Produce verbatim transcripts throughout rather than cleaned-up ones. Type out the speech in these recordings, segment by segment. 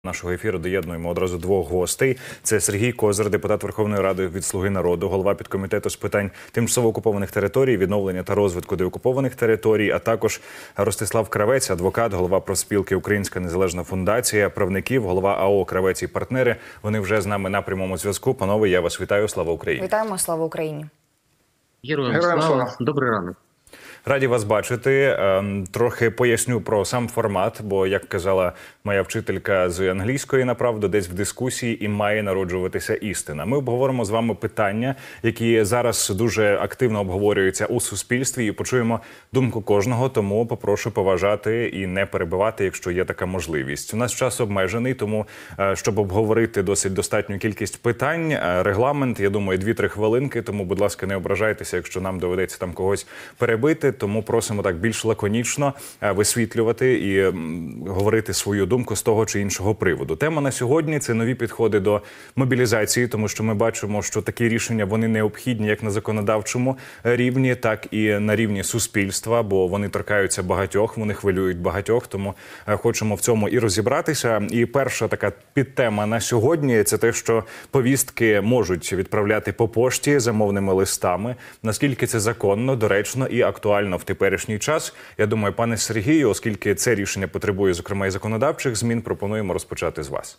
Нашого ефіру доєднуємо одразу двох гостей. Це Сергій Козир, депутат Верховної Ради від «Слуги народу», голова підкомітету з питань тимчасово окупованих територій, відновлення та розвитку деокупованих територій, а також Ростислав Кравець, адвокат, голова профспілки «Українська незалежна фундація правників», голова АО «Кравець і партнери». Вони вже з нами на прямому зв'язку. Панове, я вас вітаю. Слава Україні! Вітаємо, слава Україні! Героям слава! Добрий ранок! Раді вас бачити. Трохи поясню про сам формат, бо, як казала моя вчителька з англійської, направду, десь в дискусії і має народжуватися істина. Ми обговоримо з вами питання, які зараз дуже активно обговорюються у суспільстві, і почуємо думку кожного, тому попрошу поважати і не перебивати, якщо є така можливість. У нас час обмежений, тому, щоб обговорити досить достатню кількість питань, регламент, я думаю, дві-три хвилинки, тому, будь ласка, не ображайтеся, якщо нам доведеться там когось перебити. Тому просимо так більш лаконічно висвітлювати і говорити свою думку з того чи іншого приводу. Тема на сьогодні – це нові підходи до мобілізації, тому що ми бачимо, що такі рішення, вони необхідні як на законодавчому рівні, так і на рівні суспільства, бо вони торкаються багатьох, вони хвилюють багатьох, тому хочемо в цьому і розібратися. І перша така підтема на сьогодні – це те, що повістки можуть відправляти по пошті замовними листами. Наскільки це законно, доречно і актуально в теперішній час. Я думаю, пане Сергію, оскільки це рішення потребує, зокрема, і законодавчих змін, пропонуємо розпочати з вас.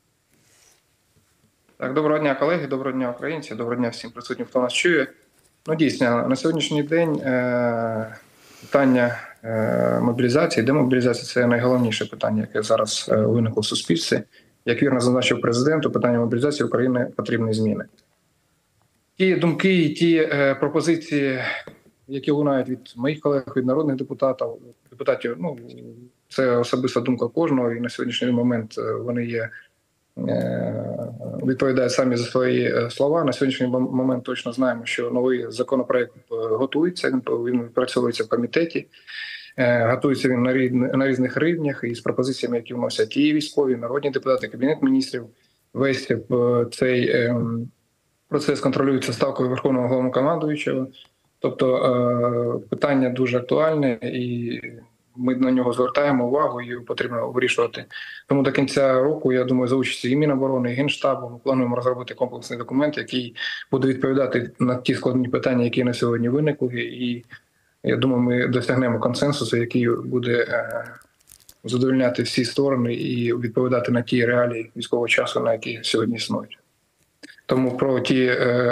Так, доброго дня, колеги, доброго дня, українці, доброго дня всім присутнім, хто нас чує. Ну, дійсно, на сьогоднішній день е питання е мобілізації, демобілізації – це найголовніше питання, яке зараз е виникло в суспільстві. Як вірно зазначив президент, у питанні мобілізації України потрібні зміни. Ті думки і ті е пропозиції, які лунають від моїх колег, від народних депутатів, депутатів, ну, це особиста думка кожного, і на сьогоднішній момент вони є, відповідають самі за свої слова. На сьогоднішній момент точно знаємо, що новий законопроект готується, він, він відпрацьовується в комітеті, готується він на, рід, на різних рівнях, і з пропозиціями, які вносять і військові, і народні депутати, Кабінет міністрів. Весь цей процес контролюється ставкою Верховного Головнокомандуючого. Тобто питання дуже актуальне, і ми на нього звертаємо увагу, і потрібно вирішувати. Тому до кінця року, я думаю, за участі і Міноборони, і Генштабу ми плануємо розробити комплексний документ, який буде відповідати на ті складні питання, які на сьогодні виникли. І я думаю, ми досягнемо консенсусу, який буде задовольняти всі сторони і відповідати на ті реалії військового часу, на які сьогодні існують. Тому про ті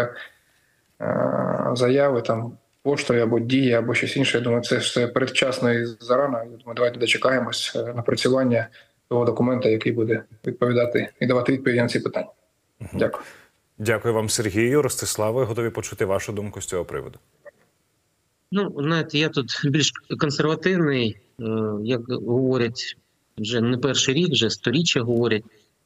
заяви там поштою або дії, або щось інше, я думаю, це все передчасно і зарано. Я думаю, давайте дочекаємось напрацювання того документа, який буде відповідати і давати відповіді на ці питання. Угу. Дякую. Дякую вам, Сергію. Ростиславе, готові почути вашу думку з цього приводу? Ну, знаєте, я тут більш консервативний, як говорять вже не перший рік, вже сторіччя говорять.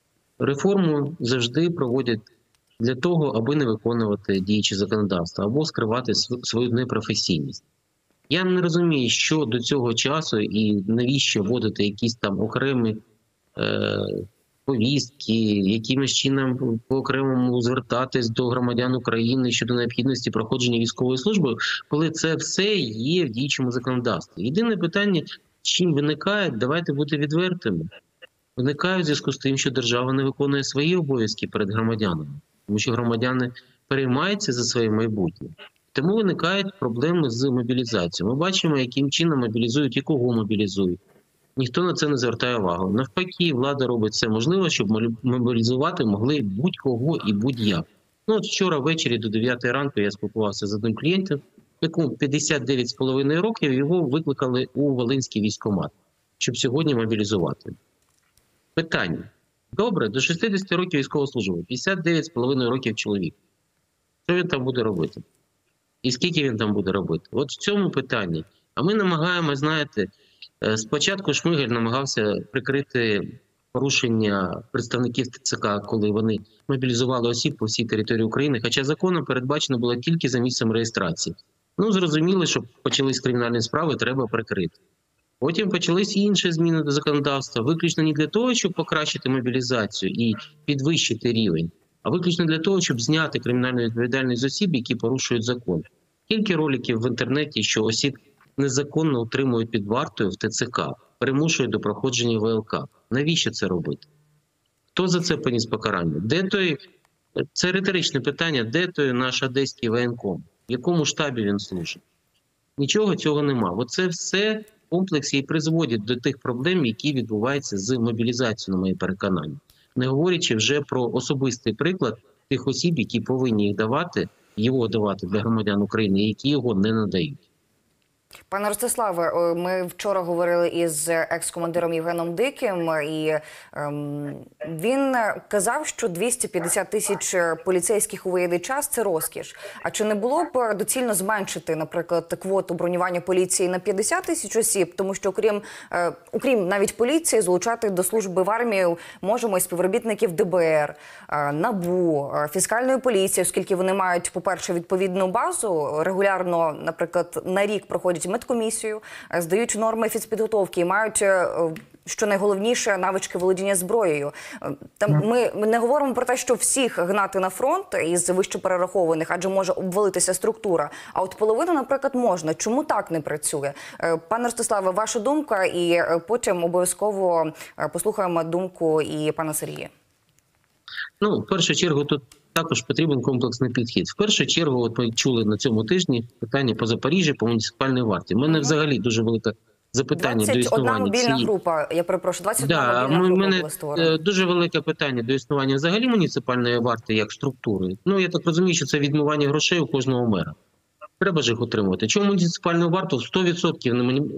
Реформу завжди проводять для того, аби не виконувати діючі законодавства, або скривати свою непрофесійність. Я не розумію, що до цього часу і навіщо вводити якісь там окремі е, повістки, якимось чином по-окремому звертатись до громадян України щодо необхідності проходження військової служби, коли це все є в діючому законодавстві. Єдине питання, чим виникає, давайте бути відвертими. Виникає в зв'язку з тим, що держава не виконує свої обов'язки перед громадянами. Тому що громадяни переймаються за своє майбутнє. Тому виникають проблеми з мобілізацією. Ми бачимо, яким чином мобілізують і кого мобілізують. Ніхто на це не звертає увагу. Навпаки, влада робить все можливе, щоб мобілізувати могли будь-кого і будь-як. Ну, от вчора ввечері до дев'ятої ранку я спілкувався з одним клієнтом, якому п'ятдесят дев'ять з половиною років, його викликали у Волинський військкомат, щоб сьогодні мобілізувати. Питання. Добре, до шістдесяти років військової служби, п'ятдесят дев'ять з половиною років чоловік. Що він там буде робити? І скільки він там буде робити? От в цьому питанні. А ми намагаємося, знаєте, спочатку Шмигаль намагався прикрити порушення представників ТЦК, коли вони мобілізували осіб по всій території України, хоча законом передбачено було тільки за місцем реєстрації. Ну, зрозуміло, що почались кримінальні справи, треба прикрити. Потім почались інші зміни до законодавства, виключно не для того, щоб покращити мобілізацію і підвищити рівень, а виключно для того, щоб зняти кримінальну відповідальність з осіб, які порушують закон. Кілька роликів в інтернеті, що осіб незаконно утримують під вартою в ТЦК, примушують до проходження ВЛК. Навіщо це робити? Хто за це поніс покарання? Де той, це риторичне питання, де той наш одеський воєнком? В якому штабі він служить? Нічого цього нема. Оце все в комплексі і призводить до тих проблем, які відбуваються з мобілізацією, на моє переконання. Не говорячи вже про особистий приклад тих осіб, які повинні їх давати, його давати для громадян України, які його не надають. Пане Ростиславе, ми вчора говорили із екс-командиром Євгеном Диким, і ем, він казав, що двісті п'ятдесят тисяч поліцейських у воєнний час – це розкіш. А чи не було б доцільно зменшити, наприклад, квоту бронювання поліції на п'ятдесят тисяч осіб, тому що, окрім, е, окрім навіть поліції, залучати до служби в армію можемо і співробітників Д Б Р, е, НАБУ, е, фіскальної поліції, оскільки вони мають, по-перше, відповідну базу, регулярно, наприклад, на рік проходять медкомісію, здають норми фізпідготовки і мають, що найголовніше, навички володіння зброєю. Там ми не говоримо про те, що всіх гнати на фронт із вище перерахованих, адже може обвалитися структура. А от половину, наприклад, можна. Чому так не працює? Пане Ростиславе, ваша думка, і потім обов'язково послухаємо думку і пана Сергія. Ну, в першу чергу, тут також потрібен комплексний підхід. В першу чергу, от ми чули на цьому тижні питання по Запоріжжі, по муніципальній варті. У мене взагалі дуже велике запитання до існування мобільна цієї... група, я перепрошую, двадцять одна да, мобільна група мене була створена. Дуже велике питання до існування взагалі муніципальної варти як структури. Ну, я так розумію, що це відмивання грошей у кожного мера. Треба ж їх утримувати. Чому муніципальну варту сто відсотків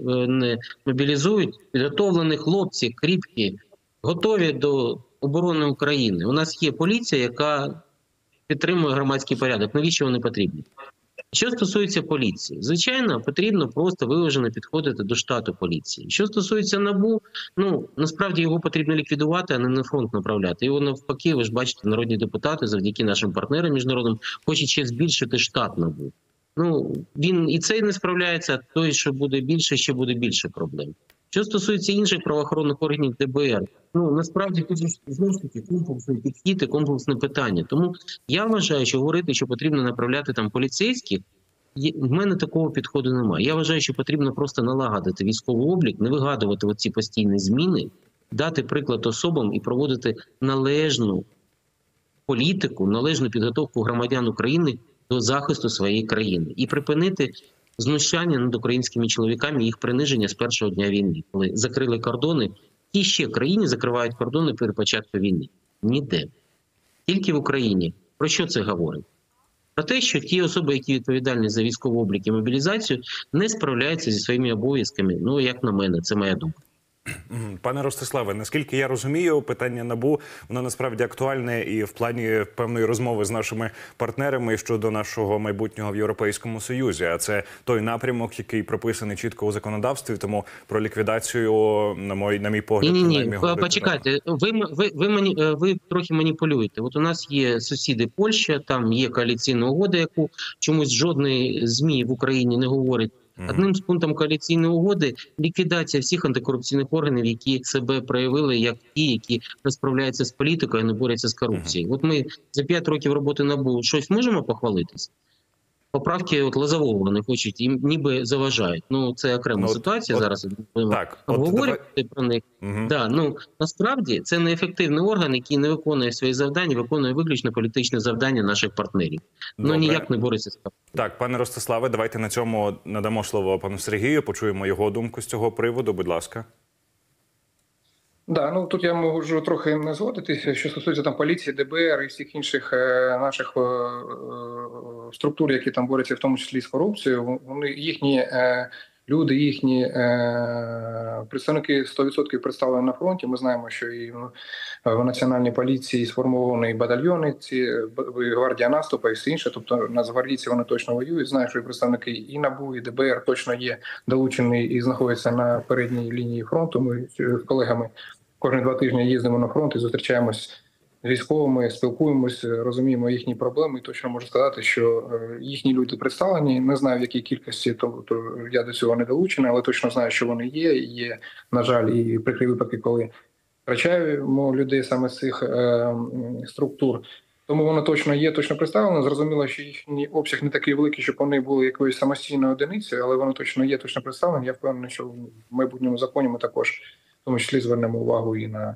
не мобілізують? Підготовлені хлопці, кріпкі, готові до оборони України. У нас є поліція, яка підтримує громадський порядок. Навіщо вони потрібні? Що стосується поліції, звичайно, потрібно просто виважено підходити до штату поліції. Що стосується НАБУ, ну, насправді його потрібно ліквідувати, а не на фронт направляти. Його навпаки, ви ж бачите, народні депутати, завдяки нашим партнерам міжнародним, хочуть ще збільшити штат НАБУ. Ну, він і цей не справляється, а той, що буде більше, ще буде більше проблем. Що стосується інших правоохоронних органів Д Б Р, ну, насправді, тут знову ж таки комплексний підхід і комплексне питання. Тому я вважаю, що говорити, що потрібно направляти там поліцейських, в мене такого підходу немає. Я вважаю, що потрібно просто налагодити військовий облік, не вигадувати оці постійні зміни, дати приклад особам і проводити належну політику, належну підготовку громадян України до захисту своєї країни. І припинити знущання над українськими чоловіками і їх приниження з першого дня війни, коли закрили кордони. І ще країни закривають кордони перед початком війни. Ніде. Тільки в Україні. Про що це говорить? Про те, що ті особи, які відповідальні за військовий облік і мобілізацію, не справляються зі своїми обов'язками. Ну, як на мене, це моя думка. Пане Ростиславе, наскільки я розумію, питання НАБУ, воно насправді актуальне і в плані певної розмови з нашими партнерами щодо нашого майбутнього в Європейському Союзі. А це той напрямок, який прописаний чітко у законодавстві, тому про ліквідацію, на мій, на мій погляд, ні, ні, ні. Почекайте, ви, ви, ви, ви, ви трохи маніпулюєте. От у нас є сусіди Польща, там є коаліційна угода, яку чомусь жодний ЗМІ в Україні не говорить. Одним з пунктів коаліційної угоди – ліквідація всіх антикорупційних органів, які себе проявили як ті, які розправляються з політикою, а не борються з корупцією. От ми за п'ять років роботи НАБУ щось можемо похвалитись? Поправки от Лозового вони хочуть, їм ніби заважають. Ну, це окрема ну, ситуація от, зараз. Так, обговорювати давай... про них. Угу. Да, ну, насправді, це неефективний орган, який не виконує свої завдання, виконує виключно політичне завдання наших партнерів. Добре. Ну, ніяк не бореться з корупцією. Так, пане Ростиславе, давайте на цьому надамо слово пану Сергію, почуємо його думку з цього приводу, будь ласка. Да, ну тут я можу трохи не згодитися, що стосується там поліції, Д Б Р і всіх інших е, наших е, е, структур, які там борються, в тому числі з корупцією. Вони їхні е, люди, їхні е, представники сто відсотків представлені на фронті. Ми знаємо, що і в національній поліції сформовані батальйони, ці гвардія наступу і все інше. Тобто нацгвардійці вони точно воюють. Знаю, що і представники і НАБУ, і Д Б Р точно є долучені і знаходяться на передній лінії фронту. Ми з колегами кожні два тижні їздимо на фронт і зустрічаємось з військовими, спілкуємось, розуміємо їхні проблеми. І точно можу сказати, що їхні люди представлені. Не знаю, в якій кількості, то, то я до цього не долучений, але точно знаю, що вони є. І є, на жаль, і прикрі випадки, коли втрачаємо людей саме з цих е, структур. Тому воно точно є, точно представлено. Зрозуміло, що їхній обсяг не такий великий, щоб вони були якоюсь самостійною одиницею, але воно точно є, точно представлено. Я впевнений, що в майбутньому законі ми також в тому числі звернемо увагу і на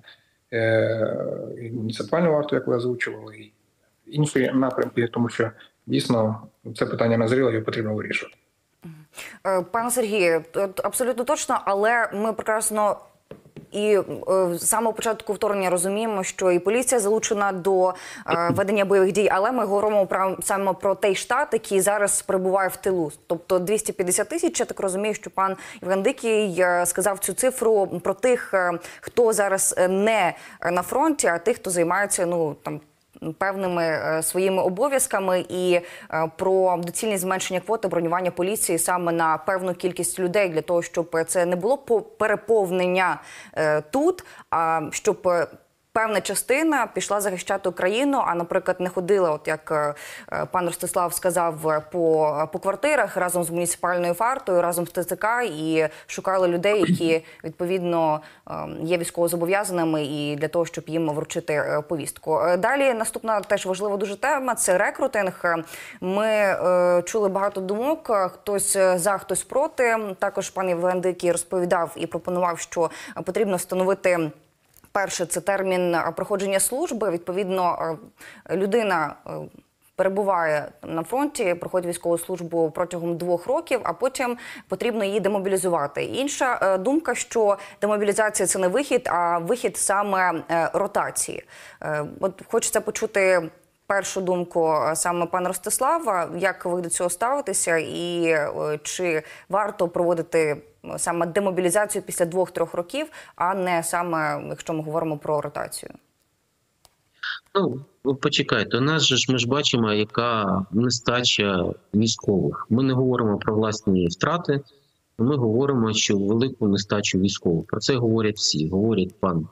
і муніципальну варту, як ви озвучували, і інші напрямки, тому що дійсно це питання назріло, його потрібно вирішувати. Пане Сергію, абсолютно точно, але ми прекрасно і з самого початку вторгнення розуміємо, що і поліція залучена до е, ведення бойових дій, але ми говоримо про, саме про той штат, який зараз перебуває в тилу. Тобто двісті п'ятдесят тисяч, я так розумію, що пан Євген Дикий сказав цю цифру про тих, хто зараз не на фронті, а тих, хто займається, ну, там, певними е, своїми обов'язками, і е, про доцільність зменшення квоти бронювання поліції саме на певну кількість людей, для того, щоб це не було переповнення е, тут, а щоб е, певна частина пішла захищати Україну, а, наприклад, не ходила, от як е, пан Ростислав сказав, по, по квартирах разом з муніципальною вартою, разом з ТЦК і шукали людей, які, відповідно, е, є військовозобов'язаними, і для того, щоб їм вручити е, повістку. Далі наступна теж важлива дуже тема – це рекрутинг. Ми е, чули багато думок, хтось за, хтось проти. Також пан Євген Дикий розповідав і пропонував, що потрібно встановити перше – це термін проходження служби. Відповідно, людина перебуває на фронті, проходить військову службу протягом двох років, а потім потрібно її демобілізувати. Інша думка, що демобілізація – це не вихід, а вихід саме ротації. От хочеться почути першу думку саме пана Ростислава, як ви до цього ставитеся, і чи варто проводити саме демобілізацію після двох-трьох років, а не саме, якщо ми говоримо про ротацію? Ну, почекайте, у нас же ж ми ж бачимо, яка нестача військових. Ми не говоримо про власні втрати, ми говоримо, що велику нестачу військових. Про це говорять всі. Говорять пан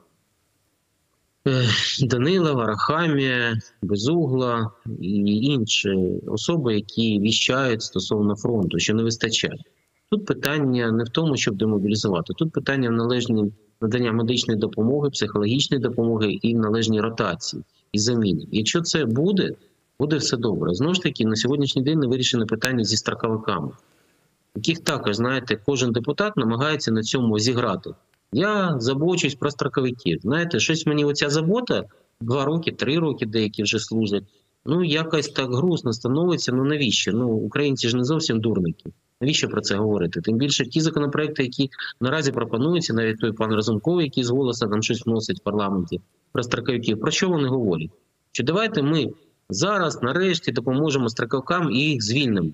Данилов, Арахамія, Безугла і інші особи, які віщають стосовно фронту, що не вистачає. Тут питання не в тому, щоб демобілізувати. Тут питання в належній надання медичної допомоги, психологічної допомоги і в належній ротації і заміні. Якщо це буде, буде все добре. Знову ж таки, на сьогоднішній день не вирішено питання зі строковиками, яких також, знаєте, кожен депутат намагається на цьому зіграти. Я забочусь про строковиків. Знаєте, щось мені оця забота, два роки, три роки деякі вже служать, ну якось так грустно становиться, ну навіщо? Ну українці ж не зовсім дурники. Навіщо про це говорити? Тим більше ті законопроекти, які наразі пропонуються, навіть той пан Разумковий, який з голосу там щось вносить в парламенті про строковиків, про що вони говорять? Що давайте ми зараз нарешті допоможемо строковикам і їх звільнимо.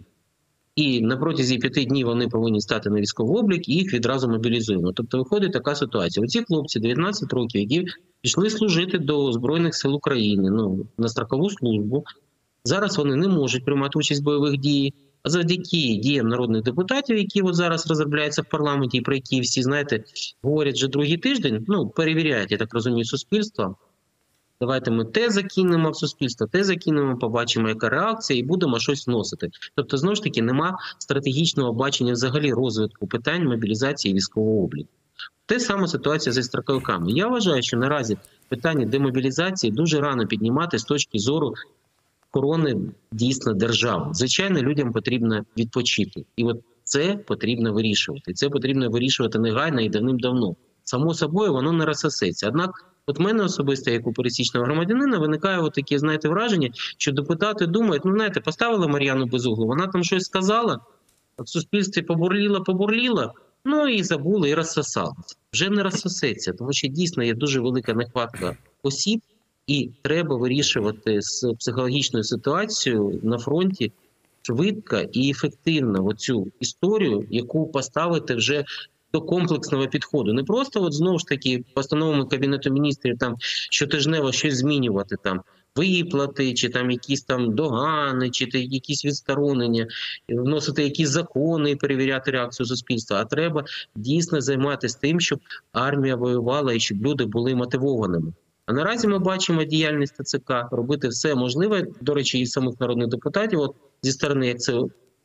І на протязі п'яти днів вони повинні стати на військовий облік і їх відразу мобілізуємо. Тобто виходить така ситуація. Оці хлопці дев'ятнадцять років, які пішли служити до Збройних сил України, ну, на строкову службу, зараз вони не можуть приймати участь в бойових діях. А завдяки діям народних депутатів, які от зараз розробляються в парламенті, і про які всі, знаєте, говорять вже другий тиждень, ну, перевіряють, я так розумію, суспільство. Давайте ми те закинемо в суспільство, те закинемо, побачимо, яка реакція, і будемо щось вносити. Тобто, знову ж таки, нема стратегічного бачення взагалі розвитку питань мобілізації і військового обліку. Те саме ситуація зі строковиками. Я вважаю, що наразі питання демобілізації дуже рано піднімати з точки зору корони дійсно держави. Звичайно, людям потрібно відпочити. І от це потрібно вирішувати. Це потрібно вирішувати негайно і давним-давно. Само собою, воно не розсосеться. Однак, от мене особисто, як у пересічного громадянина, виникає от таке, знаєте, враження, що депутати думають, ну, знаєте, поставили Мар'яну Безуглу, вона там щось сказала, в суспільстві побурліла, побурліла, ну і забула, і розсосалась. Вже не розсосеться, тому що дійсно є дуже велика нехватка осіб, і треба вирішувати з психологічною ситуацією на фронті швидко і ефективно оцю історію, яку поставити вже до комплексного підходу. Не просто от знову ж таки постановами Кабінету міністрів там щотижнево щось змінювати, там виплати, чи там якісь там догани, чи якісь відсторонення, вносити якісь закони і перевіряти реакцію суспільства. А треба дійсно займатися тим, щоб армія воювала і щоб люди були мотивованими. А наразі ми бачимо діяльність ТЦК, робити все можливе, до речі, і самих народних депутатів, от зі сторони, як це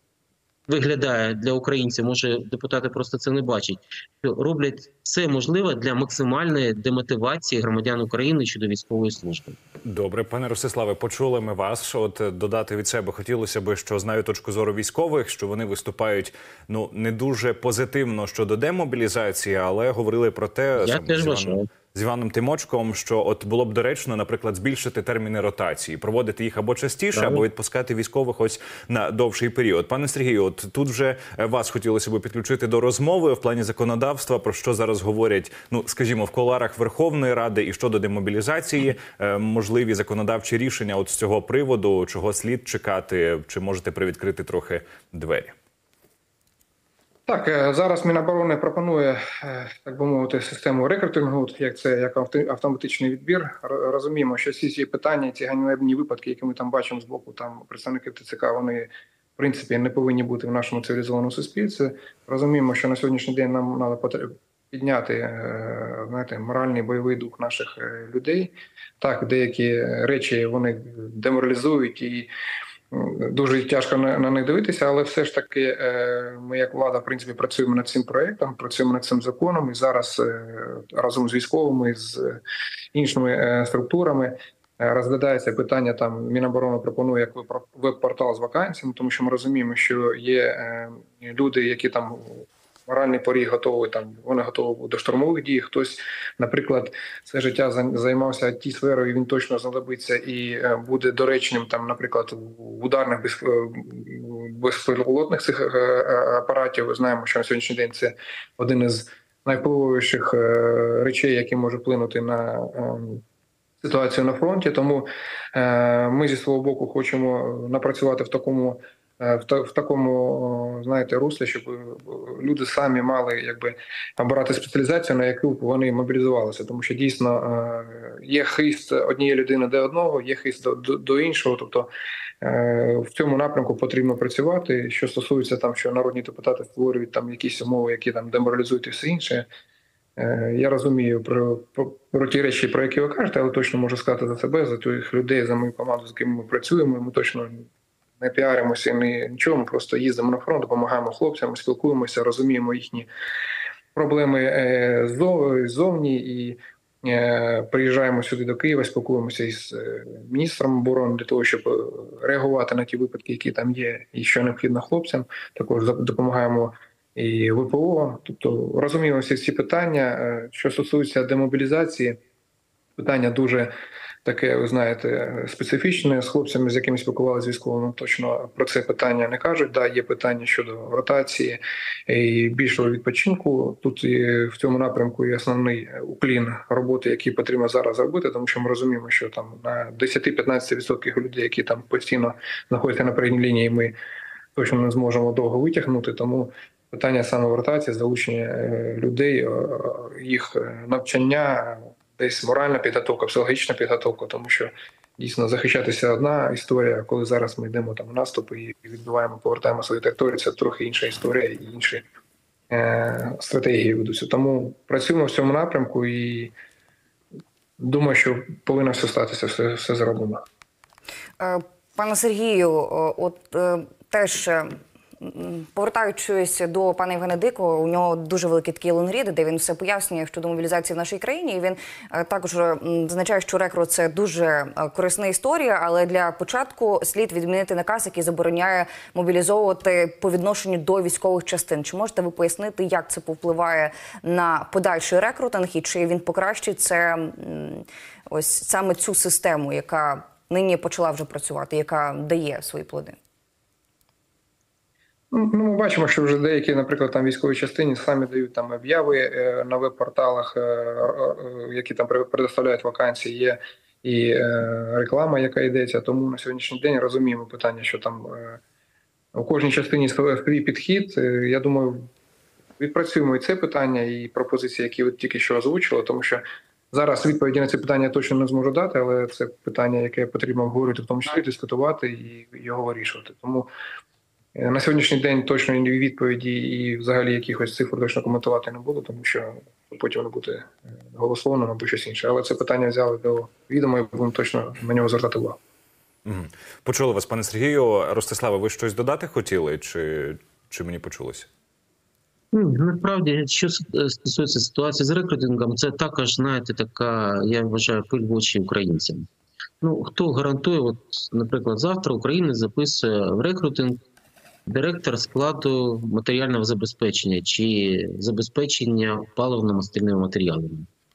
виглядає для українців, може депутати просто це не бачать, що роблять все можливе для максимальної демотивації громадян України щодо військової служби. Добре, пане Ростиславе, почули ми вас. От додати від себе хотілося б, що знаю точку зору військових, що вони виступають, ну, не дуже позитивно щодо демобілізації, але говорили про те, Я теж вважаю. з Іваном Тимочком, що от було б доречно, наприклад, збільшити терміни ротації, проводити їх або частіше, Правильно. або відпускати військових ось на довший період. Пане Сергію, от тут вже вас хотілося б підключити до розмови в плані законодавства, про що зараз говорять, ну, скажімо, в кулуарах Верховної Ради і щодо демобілізації, е, можливі законодавчі рішення от з цього приводу, чого слід чекати, чи можете привідкрити трохи двері? Так, е, зараз Міноборони пропонує, е, так би мовити, систему рекрутингу, як це як авто- автоматичний відбір. Р- Розуміємо, що всі ці питання, ці ганебні випадки, які ми там бачимо з боку там представників ТЦК, вони в принципі не повинні бути в нашому цивілізованому суспільстві. Розуміємо, що на сьогоднішній день нам треба потр- підняти, е, знаєте, моральний бойовий дух наших е, людей. Так, деякі речі вони деморалізують і дуже тяжко на, на них дивитися, але все ж таки е, ми, як влада, в принципі, працюємо над цим проєктом, працюємо над цим законом, і зараз е, разом з військовими, з іншими е, структурами е, розглядається питання. Там Міноборони пропонує як веб- веб-портал з вакансіями, тому що ми розуміємо, що є е, люди, які там моральний поріг готовий, там вони готові до штурмових дій. Хтось, наприклад, все життя за- займався ті сферою, і він точно знадобиться і е, буде доречним, там, наприклад, в ударних без, е, безпілотних цих е, е, апаратів. Ми знаємо, що на сьогоднішній день це один із найвпливовіших е, речей, які може вплинути на е, ситуацію на фронті. Тому е, ми зі свого боку хочемо напрацювати в такому. е, В, та- в такому, о, знаєте, руслі, щоб е, люди самі мали якби обирати спеціалізацію, на яку б вони мобілізувалися, тому що дійсно е, є хист однієї людини до одного, є хист до, до, до іншого. Тобто е, в цьому напрямку потрібно працювати. Що стосується там, що народні депутати створюють там якісь умови, які там деморалізують і все інше. Е, Я розумію про, про, про ті речі, про які ви кажете, але точно можу сказати за себе, за тих людей, за мою команду, з якими ми працюємо. Ми точно не піаримося, ні нічого, ми просто їздимо на фронт, допомагаємо хлопцям, спілкуємося, розуміємо їхні проблеми е, ззов- ззовні і е, приїжджаємо сюди до Києва, спілкуємося із е, міністром оборони для того, щоб е, реагувати на ті випадки, які там є, і що необхідно хлопцям. Також за- допомагаємо і ВПО. Тобто розуміємо всі ці питання. Е, Що стосується демобілізації, питання дуже таке, ви знаєте, специфічне. З хлопцями, з якими спілкувалися військовими, точно про це питання не кажуть. Да, є питання щодо ротації і більшого відпочинку. Тут і в цьому напрямку є основний уклін роботи, який потрібно зараз робити, тому що ми розуміємо, що там на десять-п'ятнадцять відсотків людей, які там постійно знаходяться на передній лінії, ми точно не зможемо довго витягнути. Тому питання саме ротації, залучення е, людей, е, їх навчання, десь моральна підготовка, психологічна підготовка, тому що дійсно захищатися одна історія, коли зараз ми йдемо там у наступ і відбиваємо, повертаємо свої території, це трохи інша історія і інші е, стратегії ведуться. Тому працюємо в цьому напрямку і думаю, що повинно все статися, все, все зроблено. Е, Пане Сергію, о, от е, теж е, м, повертаючись до пана Євгена Дикого, у нього дуже великий такий лонгрід, де він все пояснює щодо мобілізації в нашій країні. І він е, також м, зазначає, що рекрут – це дуже е, корисна історія, але для початку слід відмінити наказ, який забороняє мобілізовувати по відношенню до військових частин. Чи можете ви пояснити, як це повпливає на подальший рекрутинг і чи він покращить це м, ось саме цю систему, яка нині почала вже працювати, яка дає свої плоди? Ну, ми бачимо, що вже деякі, наприклад, там військові частини самі дають там об'яви е, на веб-порталах, е, е, які там предоставляють вакансії, є і е, реклама, яка йдеться. Тому на сьогоднішній день розуміємо питання, що там е, у кожній частині свій підхід. Е, я думаю, відпрацюємо і це питання, і пропозиції, які ви тільки що озвучили, тому що зараз відповіді на це питання я точно не зможу дати, але це питання, яке потрібно обговорити, в тому числі дискутувати і його вирішувати. Тому на сьогоднішній день точно ні відповіді і взагалі якихось цифр точно коментувати не буду, тому що потім не буде голословним або щось інше. Але це питання взяли до відома і будемо точно на нього звертати увагу. Угу. Почули вас, пане Сергію. Ростиславе, ви щось додати хотіли, чи, чи мені почулося? Насправді, що стосується ситуації з рекрутингом, це також, знаєте, така, я вважаю, пиль в очі українцям. Ну, хто гарантує, от, наприклад, завтра Україна записує в рекрутинг директор складу матеріального забезпечення чи забезпечення паливно-мастильними матеріалами.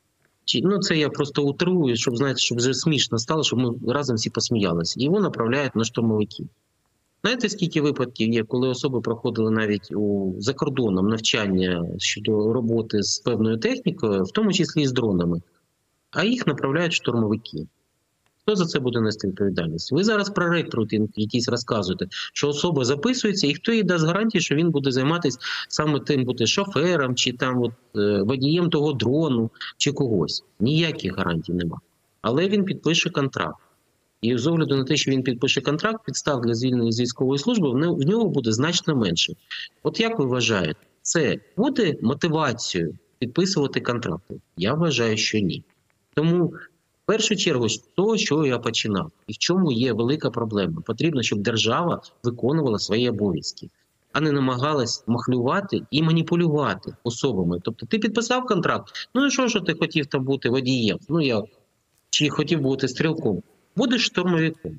Чи, ну, це я просто утрую, щоб, знаєте, щоб вже смішно стало, щоб ми разом всі посміялися. І його направляють на штурмовиків. Знаєте, скільки випадків є, коли особи проходили навіть у, за кордоном навчання щодо роботи з певною технікою, в тому числі і з дронами, а їх направляють штурмовики. Хто за це буде нести відповідальність? Ви зараз про рекрутинг якийсь розказуєте, що особа записується, і хто їй дасть гарантії, що він буде займатися саме тим, бути шофером, чи там от, водієм того дрону, чи когось. Ніяких гарантій нема. Але він підпише контракт. І з огляду на те, що він підпише контракт, підстав для звільнення з військової служби в нього буде значно менше. От як ви вважаєте, це буде мотивацією підписувати контракти? Я вважаю, що ні. Тому в першу чергу з того, що я починав, і в чому є велика проблема. Потрібно, щоб держава виконувала свої обов'язки, а не намагалась махлювати і маніпулювати особами. Тобто ти підписав контракт, ну і що, що ти хотів там бути водієм? Ну я чи хотів бути стрілком? Будеш штурмовиком.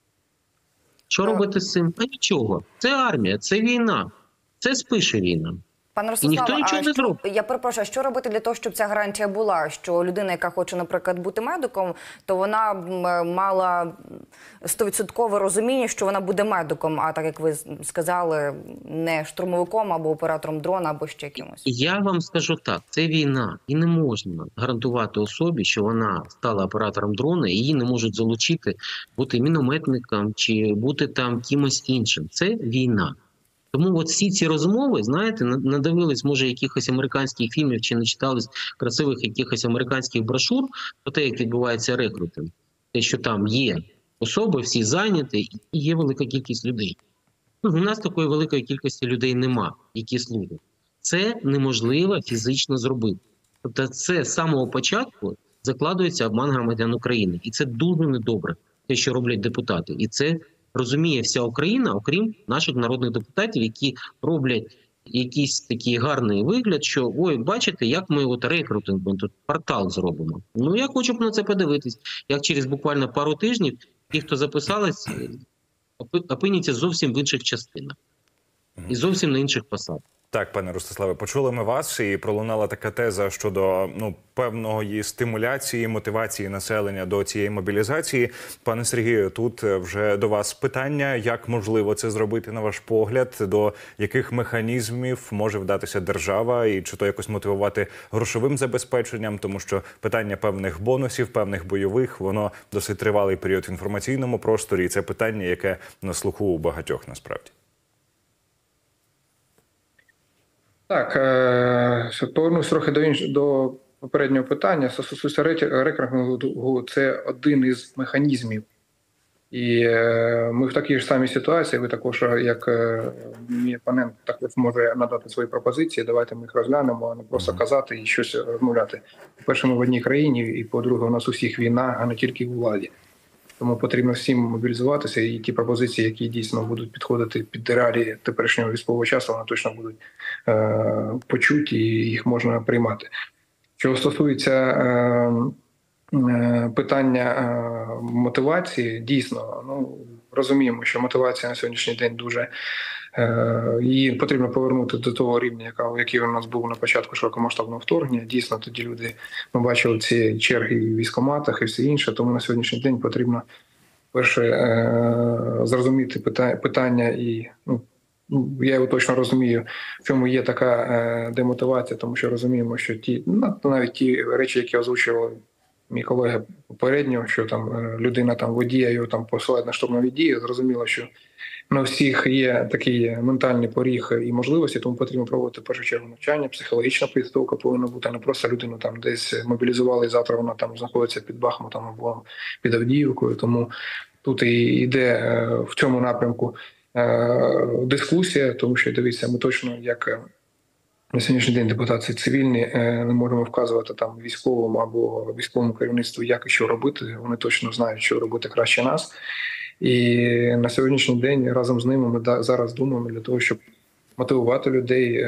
Що робити з цим? А нічого. Це армія, це війна. Це спише війна. Пане І Ростиславе, ніхто нічого а не що, зробить. я перепрошую, а що робити для того, щоб ця гарантія була? Що людина, яка хоче, наприклад, бути медиком, то вона м, мала стовідсоткове розуміння, що вона буде медиком, а так, як ви сказали, не штурмовиком або оператором дрона, або ще кимось. Я вам скажу так, це війна. І не можна гарантувати особі, що вона стала оператором дрона, і її не можуть залучити бути мінометником чи бути там кимось іншим. Це війна. Тому от всі ці розмови, знаєте, надивились, може, якихось американських фільмів чи не читались красивих якихось американських брошур про те, як відбувається рекрутинг. Те, що там є особи, всі зайняті, і є велика кількість людей. Ну, у нас такої великої кількості людей нема, які служать. Це неможливо фізично зробити. Тобто це з самого початку закладується обман громадян України. І це дуже недобре, те, що роблять депутати. І це розуміє вся Україна, окрім наших народних депутатів, які роблять якийсь такий гарний вигляд, що, ой, бачите, як ми от рекрутинг, ми тут портал зробимо. Ну, я хочу б на це подивитись, як через буквально пару тижнів ті, хто записались, опиняться зовсім в інших частинах. І зовсім на інших посадах. Так, пане Ростиславе, почули ми вас, і пролунала така теза щодо ну певної стимуляції, мотивації населення до цієї мобілізації. Пане Сергію, тут вже до вас питання, як можливо це зробити, на ваш погляд, до яких механізмів може вдатися держава, і чи то якось мотивувати грошовим забезпеченням, тому що питання певних бонусів, певних бойових, воно досить тривалий період в інформаційному просторі, і це питання, яке на слуху у багатьох насправді. Так, повернусь трохи до інш... до попереднього питання. Стосується рекрутингу, це один із механізмів. І ми в такій ж самій ситуації, ви також, як мій опонент, також може надати свої пропозиції, давайте ми їх розглянемо, а не просто казати і щось розмовляти. По-перше, ми в одній країні, і по-друге, у нас у всіх війна, а не тільки у владі. Тому потрібно всім мобілізуватися, і ті пропозиції, які дійсно будуть підходити під реалії теперішнього військового часу, вони точно будуть е, почуті і їх можна приймати. Що стосується е, е, питання е, мотивації, дійсно, ну розуміємо, що мотивація на сьогоднішній день дуже е, її потрібно повернути до того рівня, яка, який у нас був на початку широкомасштабного вторгнення. Дійсно, тоді люди, ми бачили ці черги в військкоматах і все інше, тому на сьогоднішній день потрібно перше е, зрозуміти питання, питання і ну, я його точно розумію, в чому є така е, демотивація, тому що розуміємо, що ті, ну, навіть ті речі, які озвучували мій колега попередньо, що там людина там водія його там посилають на штурмові дії, зрозуміло, що на всіх є такий ментальний поріг і можливості, тому потрібно проводити в першу чергу навчання, психологічна підготовка повинна бути, не просто людину там десь мобілізували, і завтра вона там знаходиться під Бахмутом або під Авдіївкою, тому тут і йде в цьому напрямку дискусія, тому що, дивіться, ми точно, як на сьогоднішній день депутати цивільні, не можемо вказувати там військовому або військовому керівництву, як і що робити, вони точно знають, що робити краще нас. І на сьогоднішній день разом з ними ми зараз думаємо для того, щоб мотивувати людей.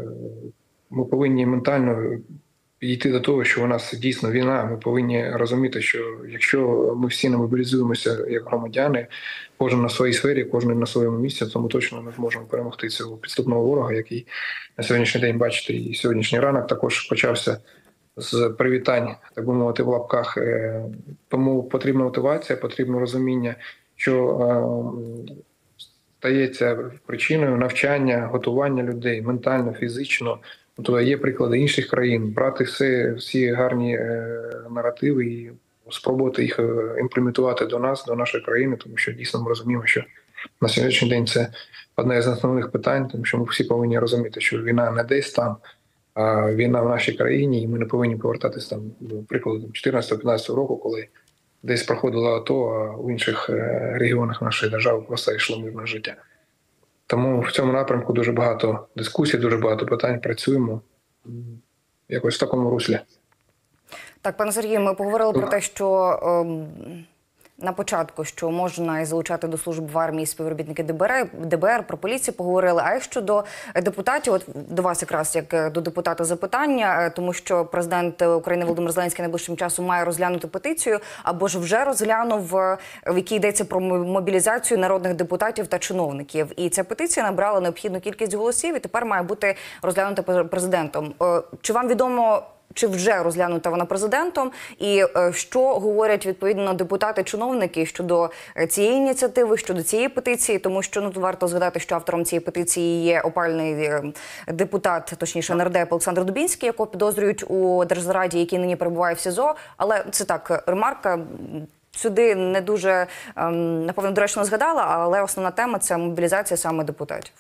Ми повинні ментально підійти до того, що у нас дійсно війна. Ми повинні розуміти, що якщо ми всі не мобілізуємося як громадяни, кожен на своїй сфері, кожен на своєму місці, то ми точно не зможемо перемогти цього підступного ворога, який на сьогоднішній день, бачите, і сьогоднішній ранок також почався з привітань, так би мовити, в лапках. Тому потрібна мотивація, потрібно розуміння, що стається причиною навчання, готування людей ментально, фізично. Тобто є приклади інших країн, брати все, всі гарні наративи і спробувати їх імплементувати до нас, до нашої країни, тому що дійсно ми розуміємо, що на сьогоднішній день це одне з основних питань, тому що ми всі повинні розуміти, що війна не десь там, а війна в нашій країні, і ми не повинні повертатися там, до прикладу, чотирнадцятого-п'ятнадцятого року, коли десь проходило АТО, а в інших регіонах нашої держави просто йшло мирне життя. Тому в цьому напрямку дуже багато дискусій, дуже багато питань, працюємо якось в такому руслі. Так, пане Сергію, ми поговорили про те, що ем, на початку, що можна і залучати до служб в армії співробітники ДБР, ДБР, про поліцію поговорили. А як щодо депутатів, от до вас якраз як до депутата запитання, тому що президент України Володимир Зеленський найближчим часом має розглянути петицію, або ж вже розглянув, в якій йдеться про мобілізацію народних депутатів та чиновників. І ця петиція набрала необхідну кількість голосів і тепер має бути розглянута президентом. Чи вам відомо, чи вже розглянута вона президентом, і е, що говорять відповідно депутати-чиновники щодо цієї ініціативи, щодо цієї петиції, тому що ну варто згадати, що автором цієї петиції є опальний е, депутат, точніше нардеп Олександр Дубінський, якого підозрюють у Держзраді, який нині перебуває в СІЗО. Але це так, ремарка. Сюди не дуже, е, напевно, доречно згадала, але основна тема – це мобілізація саме депутатів.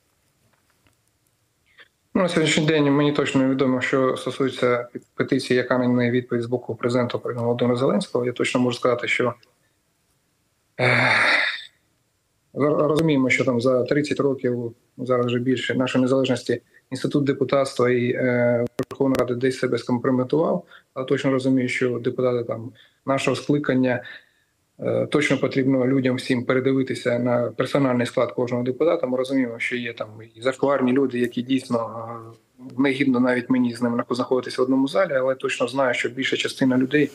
Ну, на сьогоднішній день мені точно невідомо, що стосується петиції, яка на неї відповідь з боку президента України Володимира Зеленського. Я точно можу сказати, що е, розуміємо, що там за тридцять років, зараз вже більше, нашої незалежності, інститут депутатства і е, Верховної Ради десь себе скомпрометував, але точно розумію, що депутати там нашого скликання, е, точно потрібно людям всім передивитися на персональний склад кожного депутата. Ми розуміємо, що є там і зашкварні люди, які дійсно е, негідно навіть мені з ними знаходитися в одному залі, але точно знаю, що більша частина людей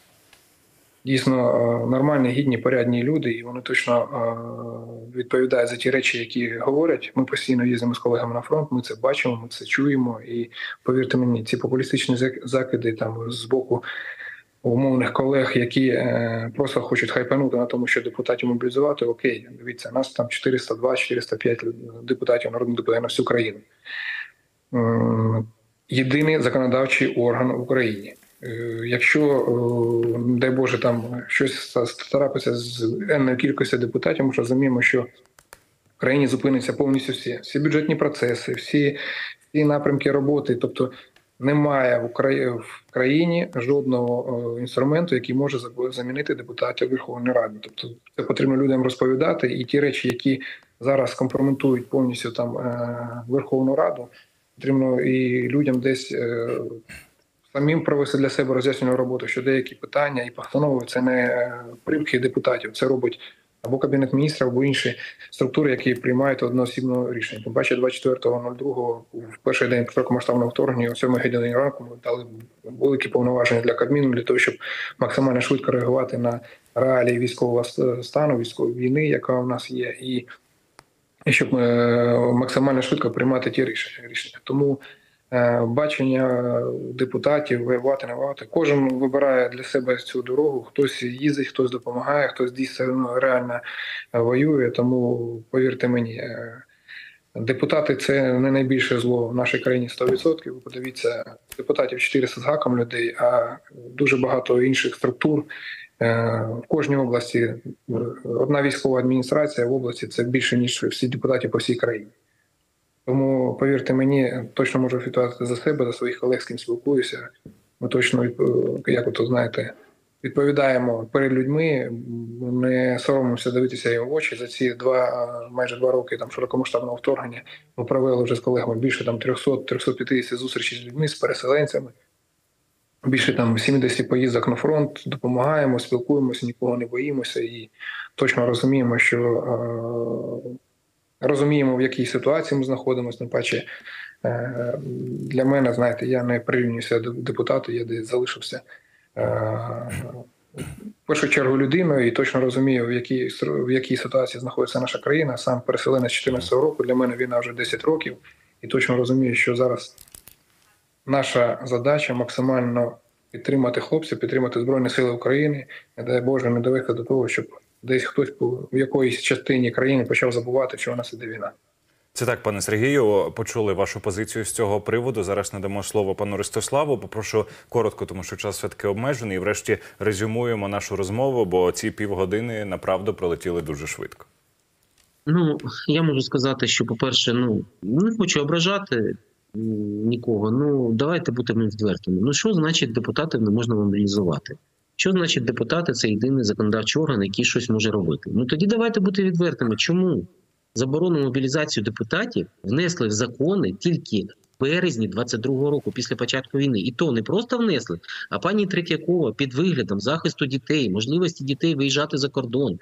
дійсно е, нормальні, гідні, порядні люди, і вони точно е, відповідають за ті речі, які говорять. Ми постійно їздимо з колегами на фронт, ми це бачимо, ми це чуємо, і повірте мені, ці популістичні закиди там з боку умовних колег, які е, просто хочуть хайпанути на тому, що депутатів мобілізувати, окей, дивіться, нас там чотириста два - чотириста п'ять депутатів, народних депутатів на всю країну. Е, єдиний законодавчий орган в Україні. Е, якщо, е, дай Боже, там щось трапиться з енною кількістю депутатів, ми ж розуміємо, що в країні зупиниться повністю всі, всі бюджетні процеси, всі, всі напрямки роботи, тобто немає в країні жодного інструменту, який може замінити депутатів Верховної Ради. Тобто це потрібно людям розповідати, і ті речі, які зараз компрометують повністю там Верховну Раду, потрібно і людям десь самим провести для себе роз'яснювальну роботу, що деякі питання і постанови – це не примхи депутатів, це робить або Кабінет міністрів, або інші структури, які приймають одноосібне рішення. Тим паче двадцять четвертого другого, в перший день широкомасштабного вторгнення, о сьомій годині ранку, ми дали великі повноваження для Кабміну, для того, щоб максимально швидко реагувати на реалії військового стану, військової війни, яка у нас є, і, і щоб максимально швидко приймати ті рішення. Тому бачення депутатів, воювати, не воювати. Кожен вибирає для себе цю дорогу. Хтось їздить, хтось допомагає, хтось дійсно реально воює. Тому, повірте мені, депутати – це не найбільше зло в нашій країні сто відсотків. Ви подивіться, депутатів чотириста з гаком людей, а дуже багато інших структур. В кожній області одна військова адміністрація в області – це більше, ніж всі депутати по всій країні. Тому, повірте мені, точно можу відповідати за себе, за своїх колег, з ким спілкуюся. Ми точно, як от, знаєте, відповідаємо перед людьми, не соромимося дивитися їм в очі. За ці два, майже два роки там, широкомасштабного вторгнення ми провели вже з колегами більше там, триста - триста п'ятдесят зустрічей з людьми, з переселенцями. Більше там сімдесят поїздок на фронт, допомагаємо, спілкуємося, нікого не боїмося і точно розуміємо, що розуміємо, в якій ситуації ми знаходимося, тим паче для мене, знаєте, я не прирівнююся до депутату, я десь залишився в першу чергу людиною і точно розумію, в якій, в якій ситуації знаходиться наша країна. Сам переселенець з чотирнадцятого року, для мене війна вже десять років, і точно розумію, що зараз наша задача максимально підтримати хлопців, підтримати Збройні Сили України. Не дай Боже, не довести до того, щоб десь хтось в якоїсь частині країни почав забувати, що у нас іде війна. Це так, пане Сергію, почули вашу позицію з цього приводу. Зараз надамо слово пану Ростиславу. Попрошу коротко, тому що час все-таки обмежений. І врешті резюмуємо нашу розмову, бо ці півгодини, направду, пролетіли дуже швидко. Ну, я можу сказати, що, по-перше, ну, не хочу ображати м, нікого. Ну, давайте будемо відвертими. Ну, що значить депутатів не можна мобілізувати? Що значить депутати – це єдиний законодавчий орган, який щось може робити? Ну, тоді давайте бути відвертими. Чому заборону мобілізацію депутатів внесли в закони тільки в березні двадцять другого року, після початку війни? І то не просто внесли, а пані Третьякова під виглядом захисту дітей, можливості дітей виїжджати за кордон,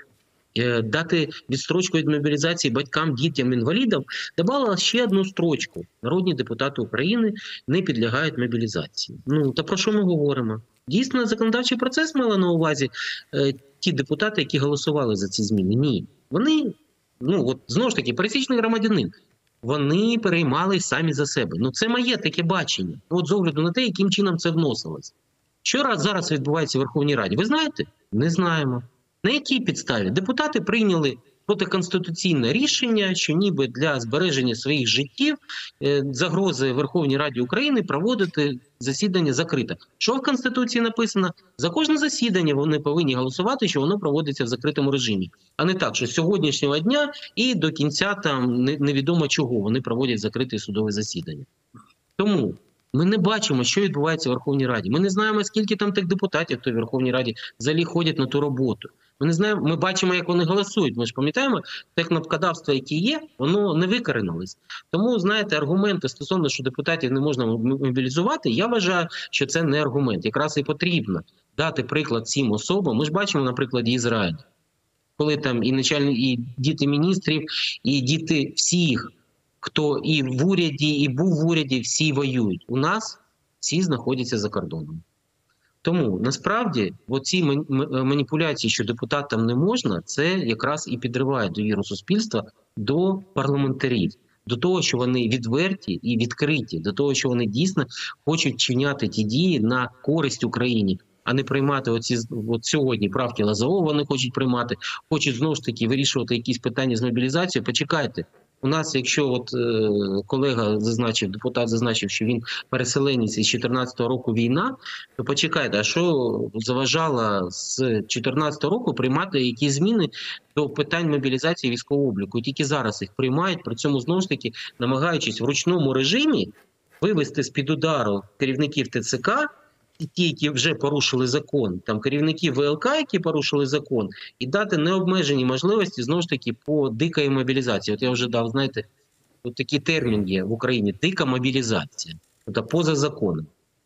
дати відстрочку від мобілізації батькам, дітям, інвалідам, давала ще одну строчку. Народні депутати України не підлягають мобілізації. Ну, та про що ми говоримо? Дійсно, законодавчий процес мала на увазі е, ті депутати, які голосували за ці зміни? Ні. Вони, ну, от знову ж таки, пересічний громадянин, вони переймали самі за себе. Ну, це моє таке бачення. От з огляду на те, яким чином це вносилось. Що раз зараз відбувається в Верховній Раді? Ви знаєте? Не знаємо. На якій підставі? Депутати прийняли протиконституційне рішення, що ніби для збереження своїх життів е, загрози Верховній Раді України проводити засідання закрите. Що в Конституції написано? За кожне засідання вони повинні голосувати, що воно проводиться в закритому режимі. А не так, що з сьогоднішнього дня і до кінця там не- невідомо чого вони проводять закрите судове засідання. Тому ми не бачимо, що відбувається в Верховній Раді. Ми не знаємо, скільки там тих депутатів, хто в Верховній Раді взагалі ходять на ту роботу. Ми не знаємо, ми бачимо, як вони голосують. Ми ж пам'ятаємо, те кнопкодавство, яке є, воно не викоренилось. Тому, знаєте, аргументи стосовно, що депутатів не можна мобілізувати, я вважаю, що це не аргумент. Якраз і потрібно дати приклад цим особам. Ми ж бачимо на прикладі Ізраїлю, коли там і начальні, і діти міністрів, і діти всіх, хто і в уряді, і був в уряді, всі воюють. У нас всі знаходяться за кордоном. Тому насправді оці ман- м- маніпуляції, що депутатам не можна, це якраз і підриває довіру суспільства до парламентарів, до того, що вони відверті і відкриті, до того, що вони дійсно хочуть чиняти ті дії на користь Україні, а не приймати оці з- от сьогодні правки Лозового вони хочуть приймати, хочуть знову ж таки вирішувати якісь питання з мобілізацією. Почекайте. У нас, якщо от е, колега зазначив, депутат зазначив, що він переселенець із чотирнадцятого року війна, то почекайте, а що заважало з чотирнадцятого року приймати якісь зміни до питань мобілізації військового обліку? І тільки зараз їх приймають, при цьому знову ж таки намагаючись в ручному режимі вивести з-під удару керівників ТЦК, і ті, які вже порушили закон, там керівників ВЛК, які порушили закон, і дати необмежені можливості, знову ж таки, по дикої мобілізації. От я вже дав, знаєте, от такий термін є в Україні – дика мобілізація. Тобто поза законом.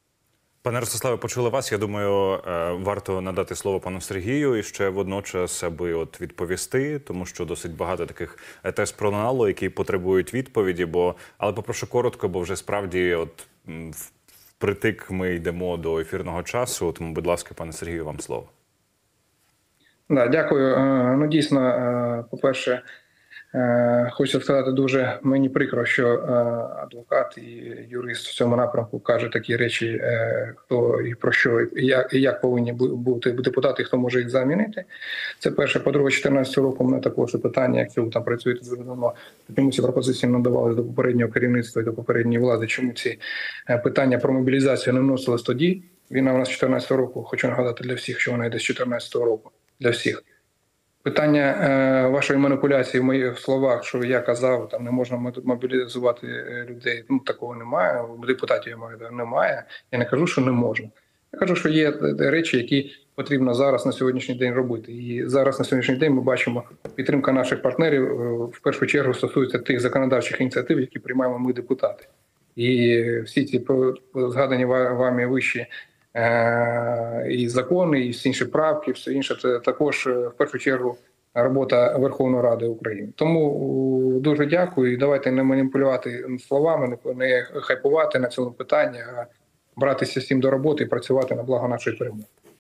Пане Ростиславе, почули вас. Я думаю, е, варто надати слово пану Сергію і ще водночас, аби от відповісти, тому що досить багато таких е, тез пролунало, які потребують відповіді. Бо, але попрошу коротко, бо вже справді, от м, в- впритик ми йдемо до ефірного часу. Тому, будь ласка, пане Сергію, вам слово. Да, дякую. Е, Ну, дійсно, е, по-перше, е, хочу сказати, дуже мені прикро, що е, адвокат і юрист в цьому напрямку каже такі речі, е, хто і про що, і як, і як повинні бу- бути депутати, і хто може їх замінити. Це перше. По-друге, чотирнадцятого року в мене також питання, якщо ви там працюєте дуже давно, чому ці пропозиції надавалися до попереднього керівництва і до попередньої влади, чому ці е, питання про мобілізацію не вносились тоді? Війна у нас з чотирнадцятого року, хочу нагадати для всіх, що вона йде з чотирнадцятого року. Для всіх. Питання е, вашої маніпуляції в моїх словах, що я казав, там не можна мобілізувати е, людей, ну такого немає, депутатів я маю, немає. Я не кажу, що не можна. Я кажу, що є речі, які потрібно зараз на сьогоднішній день робити. І зараз на сьогоднішній день ми бачимо, підтримка наших партнерів е, в першу чергу стосується тих законодавчих ініціатив, які приймаємо ми, депутати. І всі ці по- згадані ва- вами вищі Е, і закони, і всі інші правки, все інше це також е, в першу чергу робота Верховної Ради України. Тому е, дуже дякую. І давайте не маніпулювати словами, не не хайпувати на цьому питанні, а братися всім до роботи і працювати на благо нашої перемоги.